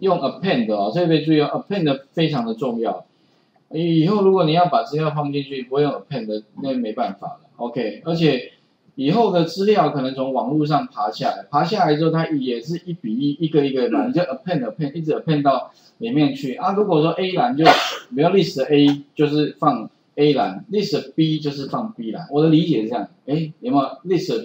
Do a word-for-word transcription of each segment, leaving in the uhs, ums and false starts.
用 append 哦，特别注意哦 ，append 非常的重要。以后如果你要把资料放进去，不会用 append， 那没办法了。OK， 而且以后的资料可能从网络上爬下来，爬下来之后它也是一比一，一个一个嘛，你就 append append 一直 append 到里面去啊。如果说 A 栏就比如 list A 就是放 A 栏 ，list B 就是放 B 栏。我的理解是这样，哎，有没有 list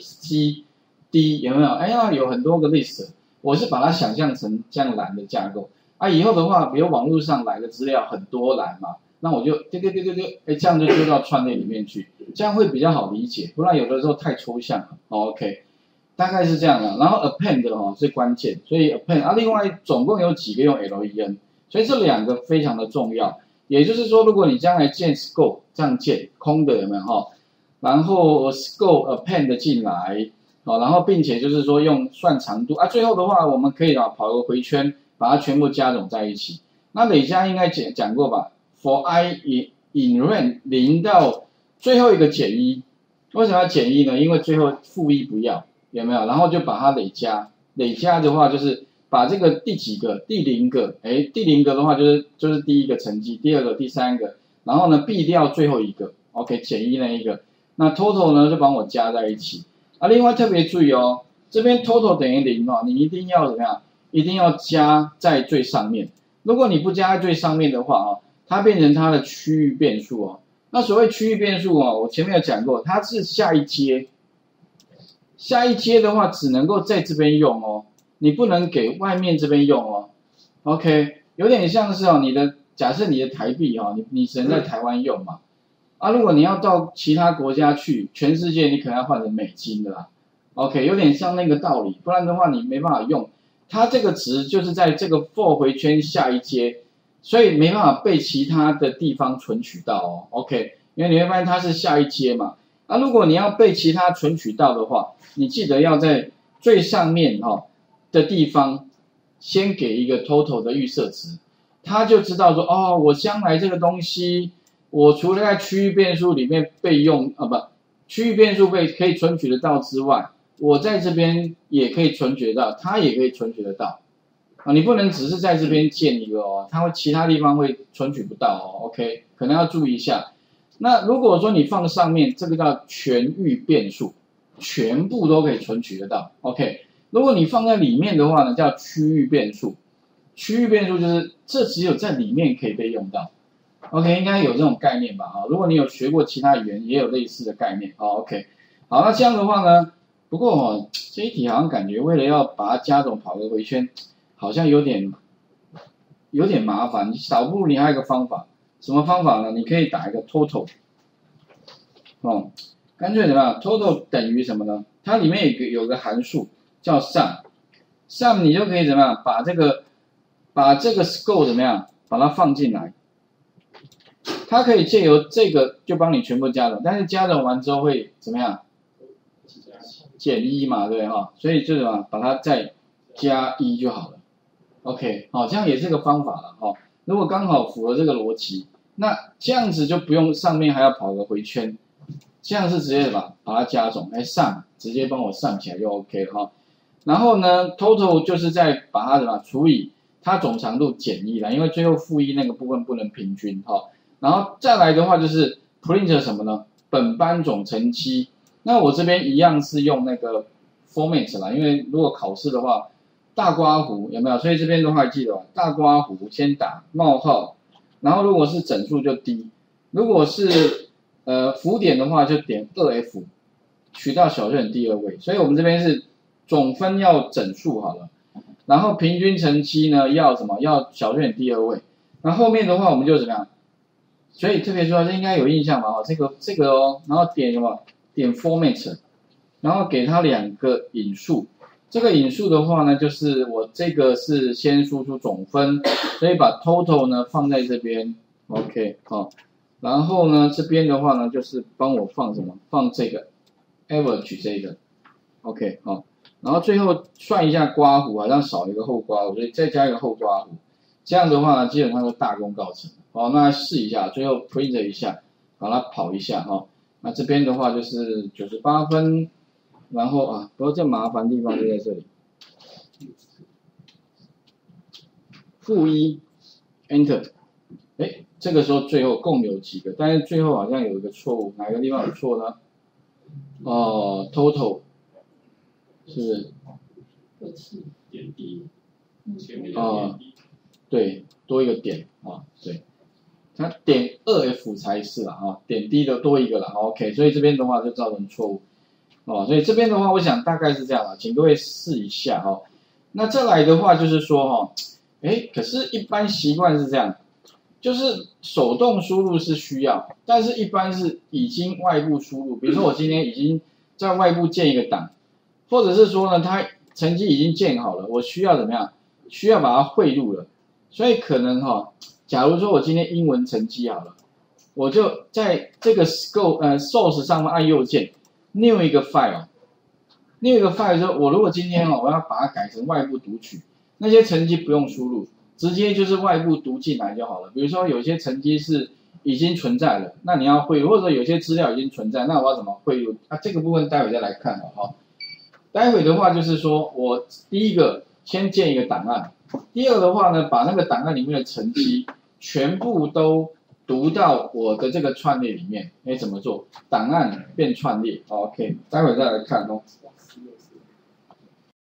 C、D 有没有？哎呀，有很多个 list， 我是把它想象成这样栏的架构啊。以后的话，比如网络上来的资料很多栏嘛。那我就丢丢丢丢丢，哎，这样就丢到串列里面去，这样会比较好理解，不然有的时候太抽象了。哦、OK， 大概是这样的。然后 append 哦是关键，所以 append 啊，另外总共有几个用 len， 所以这两个非常的重要。也就是说，如果你将来建 scope 这样建空的有没有哈？然后 scope append 进来，好、哦，然后并且就是说用算长度啊，最后的话我们可以啊跑个回圈，把它全部加总在一起。那累加应该讲讲过吧？ For i in in range 零到最后一个减一，为什么要减一呢？因为最后负一不要，有没有？然后就把它累加，累加的话就是把这个第几个，第零个，哎，第零个的话就是就是第一个成绩，第二个、第三个，然后呢避掉最后一个 ，OK， 减一那一个，那 total 呢就帮我加在一起。啊，另外特别注意哦，这边 total 等于零哦，你一定要怎么样？一定要加在最上面。如果你不加在最上面的话啊。它变成它的区域变数哦。那所谓区域变数哦，我前面有讲过，它是下一阶，下一阶的话只能够在这边用哦，你不能给外面这边用哦。OK， 有点像是哦，你的假设你的台币哦，你你只能在台湾用嘛。啊，如果你要到其他国家去，全世界你可能要换成美金的啦。OK， 有点像那个道理，不然的话你没办法用。它这个值就是在这个 for 回圈下一阶。所以没办法被其他的地方存取到哦 ，OK， 因为你会发现它是下一阶嘛。那、啊、如果你要被其他存取到的话，你记得要在最上面哈、哦、的地方先给一个 total 的预设值，他就知道说哦，我将来这个东西，我除了在区域变数里面备用啊不，区域变数被可以存取得到之外，我在这边也可以存取得到，它也可以存取得到。啊，你不能只是在这边建一个哦，它会其他地方会存取不到哦 ，OK， 可能要注意一下。那如果说你放上面，这个叫全域变数，全部都可以存取得到 ，OK。如果你放在里面的话呢，叫区域变数，区域变数就是这只有在里面可以被用到 ，OK， 应该有这种概念吧？哈，如果你有学过其他语言，也有类似的概念，好 ，OK。好，那这样的话呢，不过哦，这一题好像感觉为了要把它加总跑个回圈。好像有点有点麻烦，少不如你还有一个方法，什么方法呢？你可以打一个 total， 哦，干脆怎么样 ？total 等于什么呢？它里面有个有个函数叫 sum，sum 你就可以怎么样？把这个把这个 score 怎么样？把它放进来，它可以借由这个就帮你全部加总，但是加总完之后会怎么样？减一嘛，对哈，所以就什么？把它再加一就好了。OK， 好，这样也是个方法了哈、哦。如果刚好符合这个逻辑，那这样子就不用上面还要跑个回圈，这样是直接把把它加总，哎上直接帮我上起来就 OK 了哈、哦。然后呢 ，total 就是再把它什么除以它总长度减一了，因为最后负一那个部分不能平均哈、哦。然后再来的话就是 print 什么呢？本班总成绩。那我这边一样是用那个 format 啦，因为如果考试的话。大刮弧有没有？所以这边的话记得大刮弧先打冒号，然后如果是整数就 D， 如果是呃浮点的话就点 二 F， 取到小数点第二位。所以我们这边是总分要整数好了，然后平均乘积呢要什么？要小数点第二位。那后面的话我们就怎么样？所以特别说这应该有印象吧？哦，这个这个哦，然后点什么？点 format， 然后给它两个引数。这个引数的话呢，就是我这个是先输出总分，所以把 total 呢放在这边 ，OK， 好，然后呢这边的话呢，就是帮我放什么？放这个 average 这个 ，OK， 好，然后最后算一下刮弧，好像少一个后刮弧，所以再加一个后刮弧，这样的话呢，基本上就大功告成。好，那试一下，最后 print 一下，把它跑一下哈。那这边的话就是九十八分。然后啊，不过这麻烦地方就在这里。 负一 Enter， 哎，这个时候最后共有几个？但是最后好像有一个错误，哪个地方有错呢？哦 ，Total 是不是？ 二次点 D， 前面哦点 D， 对，多一个点啊，对，它点二 F 才是啦啊，点 D 的多一个啦 ，OK， 所以这边的话就造成错误。哦，所以这边的话，我想大概是这样啦，请各位试一下哦。那再来的话就是说哈、哦，哎，可是一般习惯是这样，就是手动输入是需要，但是一般是已经外部输入，比如说我今天已经在外部建一个档，或者是说呢，它成绩已经建好了，我需要怎么样？需要把它汇入了，所以可能哈、哦，假如说我今天英文成绩好了，我就在这个 scope 呃 source 上面按右键。new 一个 file，new 一个 file 之后，我如果今天哦，我要把它改成外部读取，那些成绩不用输入，直接就是外部读进来就好了。比如说有些成绩是已经存在了，那你要汇入，或者有些资料已经存在，那我要怎么汇入？啊，这个部分待会再来看了哈。待会的话就是说我第一个先建一个档案，第二的话呢，把那个档案里面的成绩全部都读到我的这个串列里面，哎，怎么做？档案变串列 ，OK， 待会再来看哦。